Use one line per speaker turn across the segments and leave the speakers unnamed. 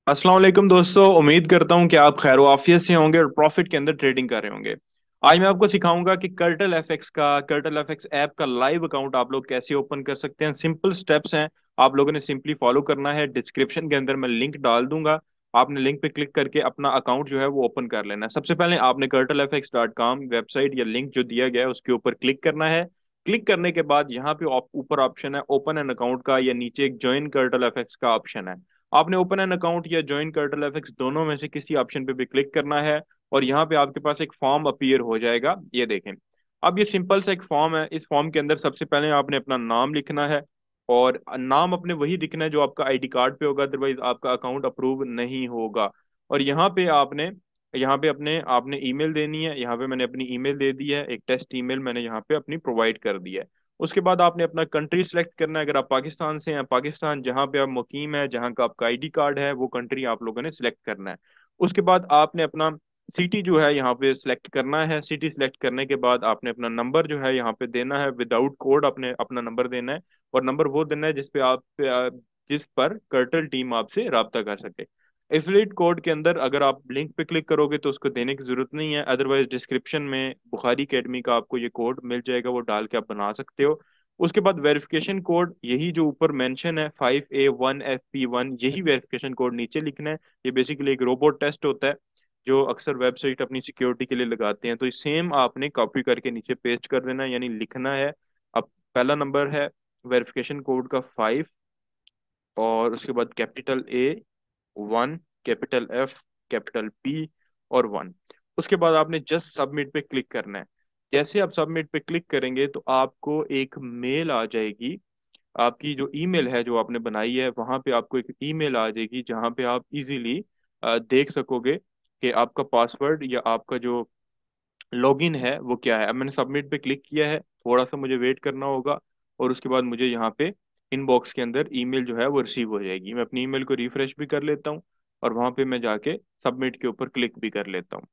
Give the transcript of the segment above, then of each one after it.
अस्सलाम वालेकुम दोस्तों, उम्मीद करता हूं कि आप खैर आफियत से होंगे और प्रॉफिट के अंदर ट्रेडिंग कर रहे होंगे। आज मैं आपको सिखाऊंगा कि कर्टल एफएक्स ऐप का लाइव अकाउंट आप लोग कैसे ओपन कर सकते हैं। सिंपल स्टेप्स हैं, आप लोगों ने सिंपली फॉलो करना है। डिस्क्रिप्शन के अंदर मैं लिंक डाल दूंगा, आपने लिंक पे क्लिक करके अपना अकाउंट जो है वो ओपन कर लेना है। सबसे पहले आपने कर्टल वेबसाइट या लिंक जो दिया गया है उसके ऊपर क्लिक करना है। क्लिक करने के बाद यहाँ पे ऊपर ऑप्शन है ओपन एन अकाउंट का, या नीचे एक ज्वाइन कर्टल एफएक्स का ऑप्शन है। आपने ओपन एन अकाउंट या ज्वाइन कर्टल एफएक्स दोनों में से किसी ऑप्शन पे भी क्लिक करना है, और यहाँ पे आपके पास एक फॉर्म अपीयर हो जाएगा, ये देखें। अब ये सिंपल सा एक फॉर्म है। इस फॉर्म के अंदर सबसे पहले आपने अपना नाम लिखना है, और नाम अपने वही लिखना है जो आपका आईडी कार्ड पे होगा, अदरवाइज आपका अकाउंट अप्रूव नहीं होगा। और यहाँ पे अपने आपने ईमेल देनी है। यहाँ पे मैंने अपनी ईमेल दे दी है, एक टेस्ट ईमेल मैंने यहाँ पे अपनी प्रोवाइड कर दी है। उसके बाद आपने अपना कंट्री सेलेक्ट करना है। अगर आप पाकिस्तान से हैं, पाकिस्तान जहाँ पे आप मुकीम है, जहाँ का आपका आईडी कार्ड है, वो कंट्री आप लोगों ने सिलेक्ट करना है। उसके बाद आपने अपना सिटी जो है यहाँ पे सिलेक्ट करना है। सिटी सिलेक्ट करने के बाद आपने अपना नंबर जो है यहाँ पे देना है, विदाउट कोड आपने अपना नंबर देना है। और नंबर वो देना है जिस पर कर्टल टीम आपसे रब्ता कर सके। एफिलिएट कोड के अंदर अगर आप लिंक पे क्लिक करोगे तो उसको देने की जरूरत नहीं है, अदरवाइज डिस्क्रिप्शन में बुखारी एकेडमी का आपको ये कोड मिल जाएगा, वो डाल के आप बना सकते हो। उसके बाद वेरिफिकेशन कोड, यही जो ऊपर मेंशन है 5A1FP1, यही वेरिफिकेशन कोड नीचे लिखना है। ये बेसिकली एक रोबोट टेस्ट होता है जो अक्सर वेबसाइट अपनी सिक्योरिटी के लिए लगाते हैं, तो सेम आपने कॉपी करके नीचे पेस्ट कर देना है, यानी लिखना है। अब पहला नंबर है वेरिफिकेशन कोड का 5, और उसके बाद capital A 1, capital F, capital P और 1। उसके बाद आपने जस्ट सबमिट पे क्लिक करना है। जैसे आप सबमिट पे क्लिक करेंगे तो आपको एक मेल आ जाएगी। आपकी जो ईमेल है जो आपने बनाई है, वहां पे आपको एक ईमेल आ जाएगी जहां पे आप इजीली देख सकोगे कि आपका पासवर्ड या आपका जो लॉगिन है वो क्या है। अब मैंने सबमिट पे क्लिक किया है, थोड़ा सा मुझे वेट करना होगा, और उसके बाद मुझे यहाँ पे इनबॉक्स के अंदर ईमेल जो है वो रिसीव हो जाएगी। मैं अपनी ईमेल को रिफ्रेश भी कर लेता हूँ, और वहां पे मैं जाके सबमिट के ऊपर क्लिक भी कर लेता हूँ।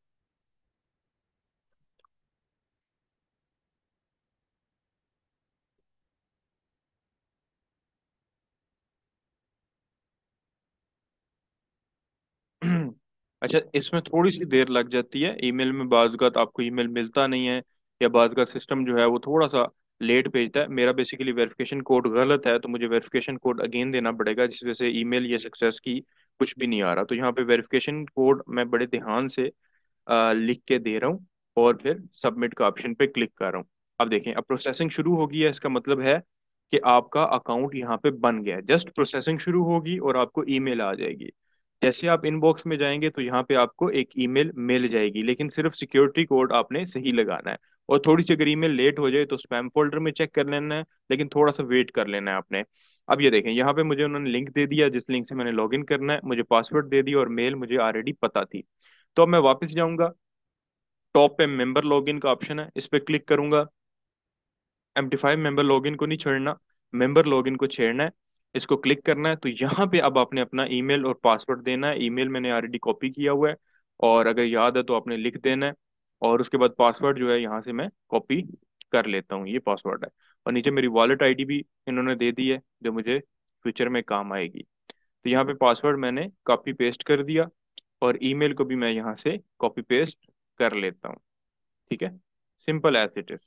अच्छा, इसमें थोड़ी सी देर लग जाती है। ईमेल में बाज़ आपको ईमेल मिलता नहीं है, या बाज़ सिस्टम जो है वो थोड़ा सा लेट भेजता है। मेरा बेसिकली वेरिफिकेशन कोड गलत है, तो मुझे वेरिफिकेशन कोड अगेन देना पड़ेगा, जिस वजह से ईमेल ये सक्सेस की कुछ भी नहीं आ रहा। तो यहाँ पे वेरिफिकेशन कोड मैं बड़े ध्यान से लिख के दे रहा हूँ, और फिर सबमिट का ऑप्शन पे क्लिक कर रहा हूँ। अब देखें, अब प्रोसेसिंग शुरू हो गई है। इसका मतलब है कि आपका अकाउंट यहाँ पे बन गया है। जस्ट प्रोसेसिंग शुरू होगी और आपको ईमेल आ जाएगी। जैसे आप इनबॉक्स में जाएंगे तो यहाँ पे आपको एक ईमेल मिल जाएगी, लेकिन सिर्फ सिक्योरिटी कोड आपने सही लगाना है। और थोड़ी सी अगर ईमेल लेट हो जाए तो स्पैम फोल्डर में चेक कर लेना है, लेकिन थोड़ा सा वेट कर लेना है आपने। अब ये देखें, यहाँ पे मुझे उन्होंने लिंक दे दिया, जिस लिंक से मैंने लॉगिन करना है, मुझे पासवर्ड दे दिया, और मेल मुझे ऑलरेडी पता थी। तो अब मैं वापस जाऊंगा, टॉप पे मेंबर लॉगिन का ऑप्शन है, इस पे क्लिक करूंगा। MT5 मेंबर लॉगिन को नहीं छेड़ना, मेंबर लॉगिन को छेड़ना है। इसको क्लिक करना है, तो यहाँ पे अब आपने अपना ईमेल और पासवर्ड देना है। ईमेल मैंने ऑलरेडी कॉपी किया हुआ है, और अगर याद है तो आपने लिख देना है। और उसके बाद पासवर्ड जो है यहाँ से मैं कॉपी कर लेता हूँ, ये पासवर्ड है। और नीचे मेरी वॉलेट आईडी भी इन्होंने दे दी है, जो मुझे फ्यूचर में काम आएगी। तो यहाँ पे पासवर्ड मैंने कॉपी पेस्ट कर दिया, और ईमेल को भी मैं यहाँ से कॉपी पेस्ट कर लेता हूँ। ठीक है, सिंपल एज इट इज।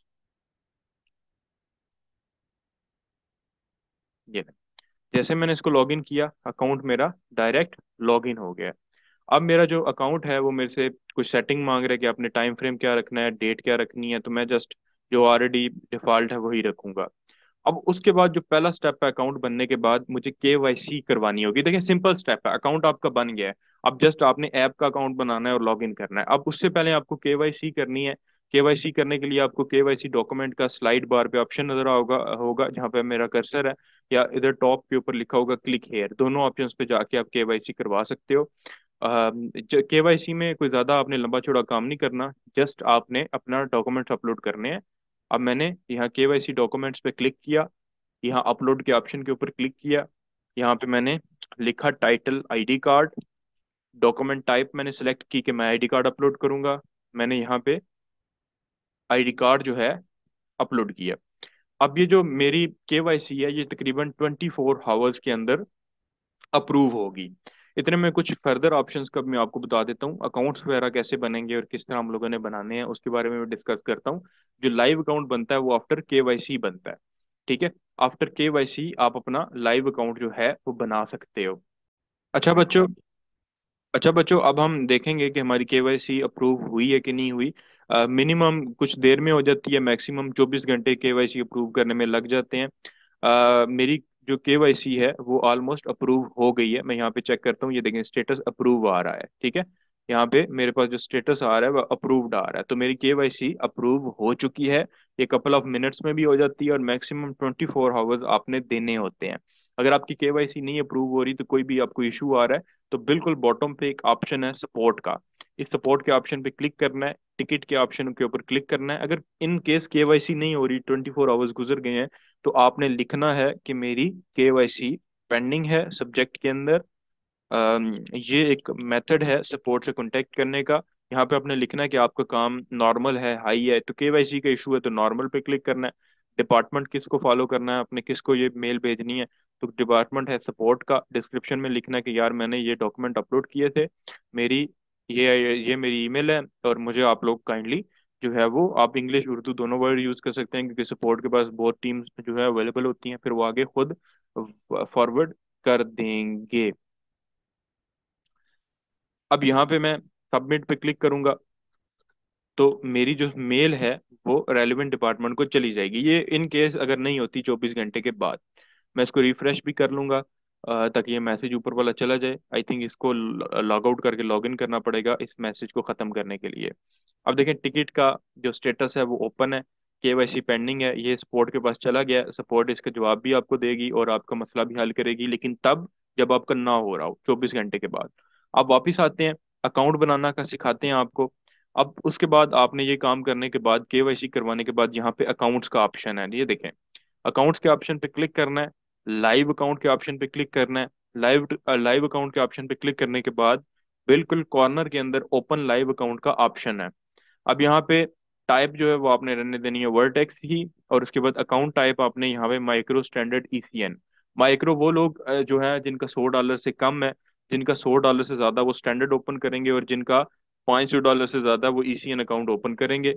ये जैसे मैंने इसको लॉगिन किया, अकाउंट मेरा डायरेक्ट लॉगिन हो गया। अब मेरा जो अकाउंट है वो मेरे से कुछ सेटिंग मांग रहा है कि आपने टाइम फ्रेम क्या रखना है, डेट क्या रखनी है, तो मैं जस्ट जो ऑलरेडी डिफॉल्ट है वही रखूंगा। अब उसके बाद जो पहला स्टेप है, अकाउंट बनने के बाद मुझे KYC करवानी होगी। देखिए, सिंपल स्टेप है, अकाउंट आपका बन गया है। अब जस्ट आपने ऐप का अकाउंट बनाना है और लॉगिन करना है। अब उससे पहले आपको KYC करनी है। KYC करने के लिए आपको KYC डॉक्यूमेंट का स्लाइड बार पे ऑप्शन नजर होगा होगा जहाँ पे मेरा कर्सर है, या इधर टॉप के ऊपर लिखा होगा क्लिक हेयर। दोनों ऑप्शंस पे जाके आप KYC करवा सकते हो। KYC में कोई ज़्यादा आपने लंबा चौड़ा काम नहीं करना, जस्ट आपने अपना डॉक्यूमेंट्स अपलोड करने हैं। अब मैंने यहाँ KYC डॉक्यूमेंट्स पे क्लिक किया, यहाँ अपलोड के ऑप्शन के ऊपर क्लिक किया। यहाँ पे मैंने लिखा title ID card. Document type मैंने सेलेक्ट की कि मैं आईडी कार्ड अपलोड करूंगा। मैंने यहाँ पे आईडी कार्ड जो है अपलोड किया। अब ये जो मेरी KYC है, ये तकरीबन 24 आवर्स के अंदर अप्रूव होगी। इतने में कुछ फर्दर ऑप्शंस का भी मैं आपको बता देता हूँ। अकाउंट्स वगैरह कैसे बनेंगे और किस तरह हम लोगों ने बनाने हैं उसके बारे में डिस्कस करता हूँ। जो लाइव अकाउंट बनता है वो आफ्टर केवाईसी बनता है। ठीक है। आफ्टर केवाईसी आप अपना लाइव अकाउंट जो है वो बना सकते हो। अच्छा बच्चों, अच्छा बच्चों, अब हम देखेंगे कि हमारी केवाईसी अप्रूव हुई है कि नहीं हुई। मिनिमम कुछ देर में हो जाती है, मैक्सिमम 24 घंटे केवाईसी अप्रूव करने में लग जाते हैं। मेरी जो केवाईसी है वो ऑलमोस्ट अप्रूव हो गई है। मैं यहाँ पे चेक करता हूँ, ये देखें स्टेटस अप्रूव आ रहा है। ठीक है। यहाँ पे मेरे पास जो स्टेटस आ रहा है वो अप्रूव्ड आ रहा है, तो मेरी केवाईसी अप्रूव हो चुकी है। ये कपल ऑफ मिनट्स में भी हो जाती है और मैक्सिमम 24 आवर्स आपने देने होते हैं। अगर आपकी केवाईसी नहीं अप्रूव हो रही तो कोई भी आपको इशू आ रहा है, तो बिल्कुल बॉटम पे एक ऑप्शन है सपोर्ट का। इस सपोर्ट के ऑप्शन पे क्लिक करना है, टिकट के ऑप्शन के ऊपर क्लिक करना है। अगर इन केस केवाईसी नहीं हो रही, 24 आवर्स गुजर गए हैं, तो आपने लिखना है कि मेरी केवाईसी पेंडिंग है सब्जेक्ट के अंदर। ये एक मेथड है सपोर्ट से कांटेक्ट करने का। यहाँ पे आपने लिखना है कि आपका काम नॉर्मल है, हाई है, तो केवाईसी का इशू है तो नॉर्मल पे क्लिक करना है। डिपार्टमेंट किसको फॉलो करना है, आपने किसको ये मेल भेजनी है, तो डिपार्टमेंट है सपोर्ट का। डिस्क्रिप्शन में लिखना है कि यार मैंने ये डॉक्यूमेंट अपलोड किए थे, मेरी ये मेरी ईमेल है और मुझे आप लोग काइंडली जो है वो, आप इंग्लिश उर्दू दोनों वर्ड यूज कर सकते हैं क्योंकि सपोर्ट के पास बहुत टीम्स जो है अवेलेबल होती हैं, फिर वो आगे खुद फॉरवर्ड कर देंगे। अब यहाँ पे मैं सबमिट पे क्लिक करूंगा तो मेरी जो मेल है वो रेलिवेंट डिपार्टमेंट को चली जाएगी। ये इन केस अगर नहीं होती 24 घंटे के बाद। मैं इसको रिफ्रेश भी कर लूंगा ताकि ये मैसेज ऊपर वाला चला जाए। आई थिंक इसको लॉग आउट करके लॉग इन करना पड़ेगा इस मैसेज को खत्म करने के लिए। अब देखें टिकट का जो स्टेटस है वो ओपन है, केवाईसी पेंडिंग है, ये सपोर्ट के पास चला गया। सपोर्ट इसका जवाब भी आपको देगी और आपका मसला भी हल करेगी, लेकिन तब जब आपका ना हो रहा हो 24 घंटे के बाद। आप वापिस आते हैं, अकाउंट बनाना का सिखाते हैं आपको। अब उसके बाद आपने ये काम करने के बाद, केवाईसी करवाने के बाद, यहाँ पे अकाउंट्स का ऑप्शन है, ये देखें। अकाउंट्स के ऑप्शन पे क्लिक करना है, लाइव अकाउंट के ऑप्शन पे क्लिक करना है। लाइव लाइव अकाउंट के ऑप्शन पे क्लिक करने के बाद बिल्कुल कॉर्नर के अंदर ओपन लाइव अकाउंट का ऑप्शन है। अब यहाँ पे टाइप जो है वो आपने रहने देनी है वर्टेक्स ही, और उसके बाद अकाउंट टाइप आपने यहाँ पे माइक्रो स्टैंडर्ड ईसीएन। माइक्रो वो लोग जो है जिनका $100 से कम है, जिनका $100 से ज्यादा वो स्टैंडर्ड ओपन करेंगे, और जिनका $500 से ज्यादा वो ईसीएन अकाउंट ओपन करेंगे।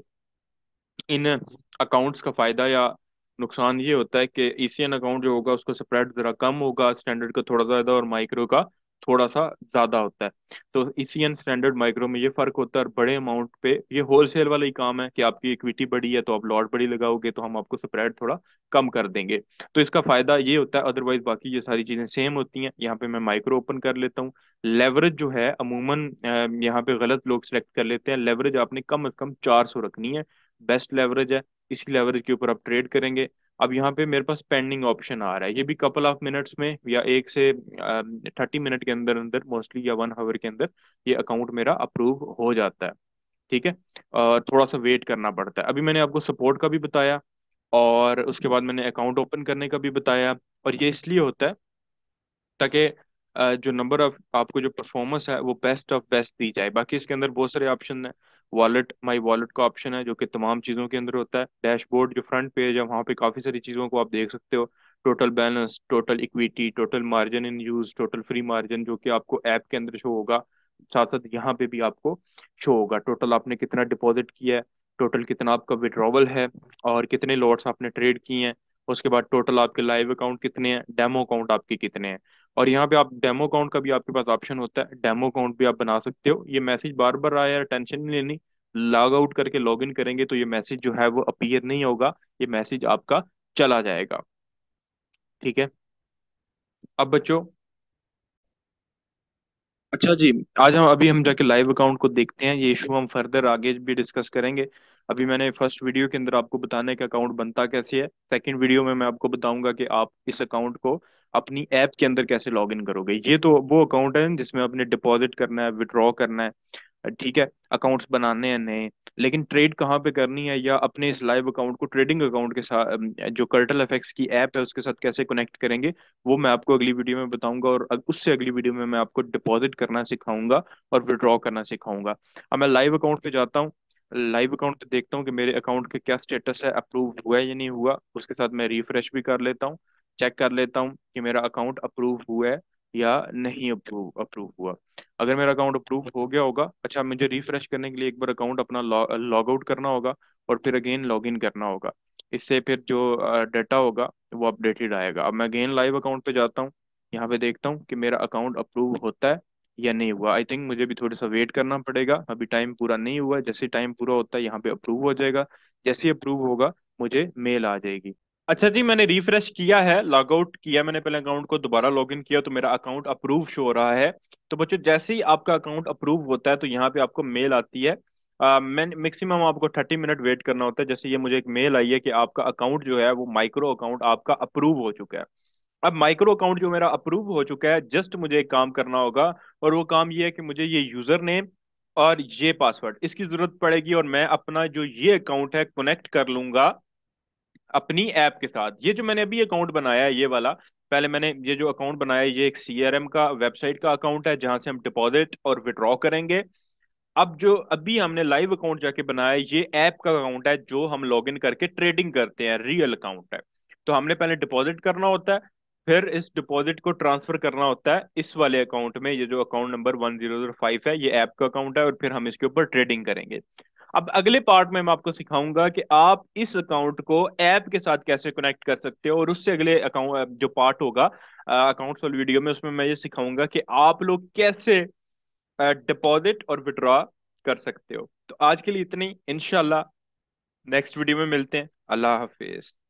इन अकाउंट्स का फायदा या नुकसान ये होता है कि ईसीएन अकाउंट जो होगा उसका स्प्रेड जरा कम होगा, स्टैंडर्ड का थोड़ा ज्यादा और माइक्रो का थोड़ा सा ज्यादा होता है। तो ईसीएन स्टैंडर्ड माइक्रो में ये फर्क होता है। और बड़े अमाउंट पे ये होलसेल वाला ही काम है कि आपकी इक्विटी बड़ी है तो आप लॉट बड़ी लगाओगे तो हम आपको स्प्रेड थोड़ा कम कर देंगे। तो इसका फायदा ये होता है, अदरवाइज बाकी ये सारी चीजें सेम होती हैं। यहाँ पे मैं माइक्रो ओपन कर लेता हूँ। लेवरेज जो है अमूमन यहाँ पे गलत लोग सिलेक्ट कर लेते हैं। लेवरेज आपने कम से कम 400 रखनी है, बेस्ट लेवरेज है। इसी लेवरेज के ऊपर आप ट्रेड करेंगे। अब यहाँ पे मेरे पास पेंडिंग ऑप्शन आ रहा है, ये भी कपल ऑफ मिनट्स में या 1 से 30 मिनट के अंदर अंदर मोस्टली, या 1 आवर के अंदर ये अकाउंट मेरा अप्रूव हो जाता है। ठीक है। थोड़ा सा वेट करना पड़ता है। अभी मैंने आपको सपोर्ट का भी बताया और उसके बाद मैंने अकाउंट ओपन करने का भी बताया। और ये इसलिए होता है ताकि जो नंबर ऑफ आपको जो परफॉर्मेंस है वो बेस्ट ऑफ बेस्ट दी जाए। बाकी इसके अंदर बहुत सारे ऑप्शन है। वॉलेट, माई वॉलेट का ऑप्शन है जो कि तमाम चीज़ों के अंदर होता है। डैशबोर्ड जो फ्रंट पेज है वहाँ पे काफ़ी सारी चीज़ों को आप देख सकते हो। Total balance, total equity, total margin in use, total free margin जो कि आपको ऐप के अंदर शो होगा। साथ साथ यहाँ पे भी आपको शो होगा टोटल आपने कितना डिपॉजिट किया है, टोटल कितना आपका विड्रॉवल है, और कितने लॉट्स आपने ट्रेड किए हैं। उसके बाद टोटल आपके लाइव अकाउंट कितने हैं, डेमो अकाउंट आपके कितने हैं। और यहाँ पे आप डेमो अकाउंट का भी आपके पास ऑप्शन होता है, डेमो अकाउंट भी आप बना सकते हो। ये मैसेज बार बार आया है, टेंशन नहीं लेनी। लॉग आउट करके लॉग इन करेंगे तो ये मैसेज जो है वो अपीयर नहीं होगा, ये मैसेज आपका चला जाएगा। ठीक है। अब बच्चों, अच्छा जी, आज हम जाके लाइव अकाउंट को देखते हैं। ये इशू हम फर्दर आगे भी डिस्कस करेंगे। अभी मैंने फर्स्ट वीडियो के अंदर आपको बताने का अकाउंट बनता कैसे है, सेकंड वीडियो में मैं आपको बताऊंगा कि आप इस अकाउंट को अपनी ऐप के अंदर कैसे लॉग इन करोगे। ये तो वो अकाउंट है जिसमें आपने डिपॉजिट करना है, विड्रॉ करना है। ठीक है। अकाउंट्स बनाने हैं नए, लेकिन ट्रेड कहाँ पे करनी है या अपने इस लाइव अकाउंट को ट्रेडिंग अकाउंट के साथ जो कर्टल एफएक्स की ऐप है उसके साथ कैसे कनेक्ट करेंगे, वो मैं आपको अगली वीडियो में बताऊंगा। और उससे अगली वीडियो में मैं आपको डिपॉजिट करना सिखाऊंगा और विड्रॉ करना सिखाऊंगा। अब मैं लाइव अकाउंट पे जाता हूँ, लाइव अकाउंट पे देखता हूँ कि मेरे अकाउंट का क्या स्टेटस है, अप्रूव हुआ है या नहीं हुआ। उसके साथ मैं रिफ्रेश भी कर लेता हूँ, चेक कर लेता हूँ कि मेरा अकाउंट अप्रूव हुआ है या नहीं अप्रूव अप्रूव हुआ। अगर मेरा अकाउंट अप्रूव हो गया होगा, अच्छा मुझे रिफ्रेश करने के लिए एक बार अकाउंट अपना लॉग आउट करना होगा और फिर अगेन लॉग इन करना होगा। इससे फिर जो डाटा होगा वो अपडेटेड आएगा। अब मैं अगेन लाइव अकाउंट पे जाता हूँ, यहाँ पे देखता हूँ कि मेरा अकाउंट अप्रूव होता है या नहीं हुआ। आई थिंक मुझे भी थोड़ा सा वेट करना पड़ेगा, अभी टाइम पूरा नहीं हुआ है। जैसे टाइम पूरा होता है यहाँ पे अप्रूव हो जाएगा, जैसे ही अप्रूव होगा मुझे मेल आ जाएगी। अच्छा जी, मैंने रिफ्रेश किया है, लॉग आउट किया मैंने पहले अकाउंट को, दोबारा लॉगिन किया तो मेरा अकाउंट अप्रूव शो हो रहा है। तो बच्चों जैसे ही आपका अकाउंट अप्रूव होता है तो यहाँ पे आपको मेल आती है। मैं मैक्सिमम आपको 30 मिनट वेट करना होता है। जैसे ये मुझे एक मेल आई है कि आपका अकाउंट जो है वो माइक्रो अकाउंट आपका अप्रूव हो चुका है। अब माइक्रो अकाउंट जो मेरा अप्रूव हो चुका है, जस्ट मुझे एक काम करना होगा, और वो काम ये है कि मुझे ये यूजर नेम और ये पासवर्ड इसकी जरूरत पड़ेगी, और मैं अपना जो ये अकाउंट है कनेक्ट कर लूंगा अपनी ऐप के साथ। ये जो मैंने अभी अकाउंट बनाया है ये वाला, पहले मैंने ये जो अकाउंट बनाया है ये एक सीआरएम का वेबसाइट का अकाउंट है जहां से हम डिपॉजिट और विड्रॉ करेंगे। अब जो अभी हमने लाइव अकाउंट जाके बनाया है ये ऐप का अकाउंट है जो हम लॉगिन करके ट्रेडिंग करते हैं, रियल अकाउंट है। तो हमने पहले डिपॉजिट करना होता है, फिर इस डिपॉजिट को ट्रांसफर करना होता है इस वाले अकाउंट में। ये जो अकाउंट नंबर 1005 है ये ऐप का अकाउंट है, और फिर हम इसके ऊपर ट्रेडिंग करेंगे। अब अगले पार्ट में मैं आपको सिखाऊंगा कि आप इस अकाउंट को ऐप के साथ कैसे कनेक्ट कर सकते हो, और उससे अगले अकाउंट जो पार्ट होगा अकाउंट सोल वीडियो में, उसमें मैं ये सिखाऊंगा कि आप लोग कैसे डिपॉजिट और विड्रॉ कर सकते हो। तो आज के लिए इतनी, इंशाल्लाह नेक्स्ट वीडियो में मिलते हैं। अल्लाह हाफिज।